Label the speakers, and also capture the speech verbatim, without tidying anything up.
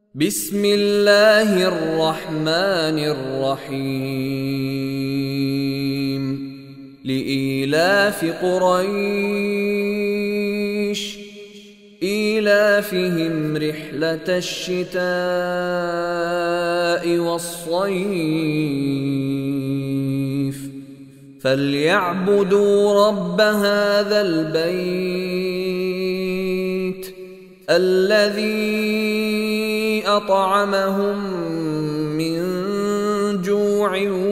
Speaker 1: بسم الله الرحمن الرحيم لإيلاف قريش إيلافهم رحلة الشتاء والصيف فليعبدوا رب هذا البيت الذي أطعمهم من جوع